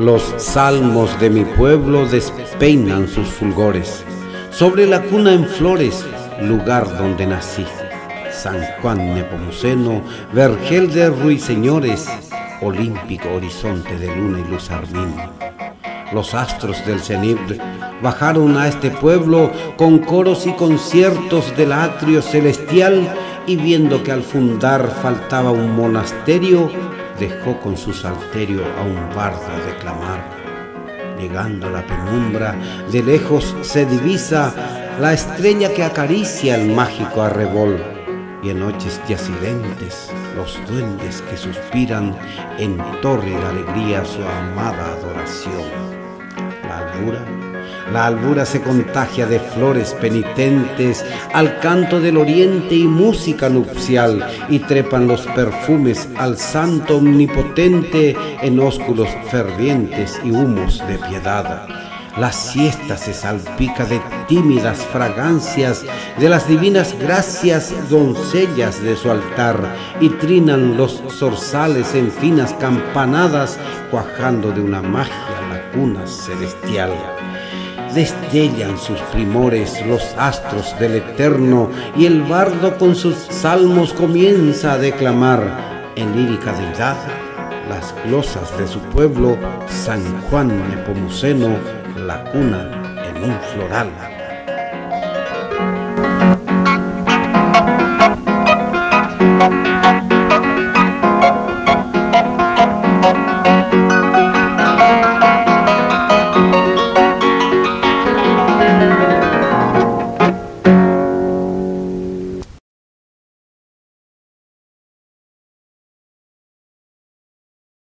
Los salmos de mi pueblo despeinan sus fulgores sobre la cuna en flores, lugar donde nací. San Juan Nepomuceno, vergel de ruiseñores, olímpico horizonte de luna y luz armín. Los astros del cenit bajaron a este pueblo con coros y conciertos del atrio celestial, y viendo que al fundar faltaba un monasterio, dejó con su salterio a un bardo declamar. Llegando a la penumbra, de lejos se divisa la estrella que acaricia el mágico arrebol, y en noches yacidentes los duendes que suspiran en tórrida alegría su amada adoración. La albura se contagia de flores penitentes al canto del oriente y música nupcial, y trepan los perfumes al santo omnipotente en ósculos fervientes y humos de piedad. La siesta se salpica de tímidas fragancias de las divinas gracias doncellas de su altar, y trinan los zorzales en finas campanadas, cuajando de una magia la cuna celestial. Destellan sus primores los astros del Eterno, y el bardo con sus salmos comienza a declamar en lírica deidad las glosas de su pueblo, San Juan Nepomuceno, la cuna en un floral.